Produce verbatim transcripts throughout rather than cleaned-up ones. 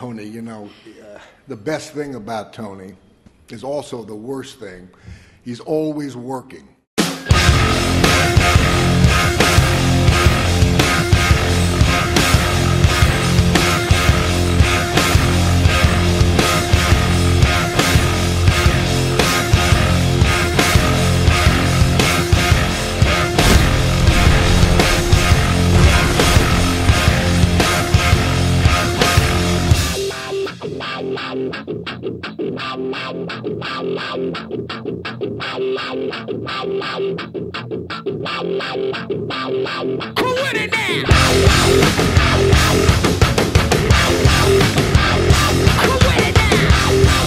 Tony, you know, uh, the best thing about Tony is also the worst thing. He's always working. Who with it now? Who with it now?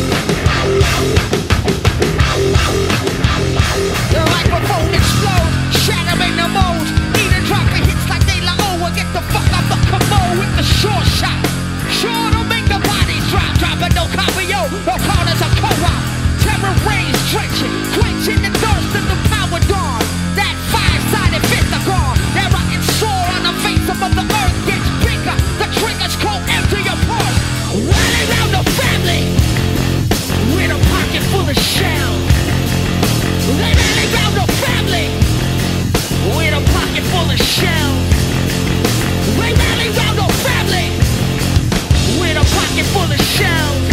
The microphone explodes, shattering the mold. Either dropping hits like De La O or get the fuck out the commode with the short shot. Sure to make the bodies drop, dropping no copy, yo, no corners of co-op. Terror rains drenching, quenching the thirst of the power dawn. That five-sided pentagon, that rocket sword on the face of the earth gets bigger. The triggers go empty your purse. Running around the family with a pocket full of shells. They rally around the family with a pocket full of shells. They rally around the family with a pocket full of shells.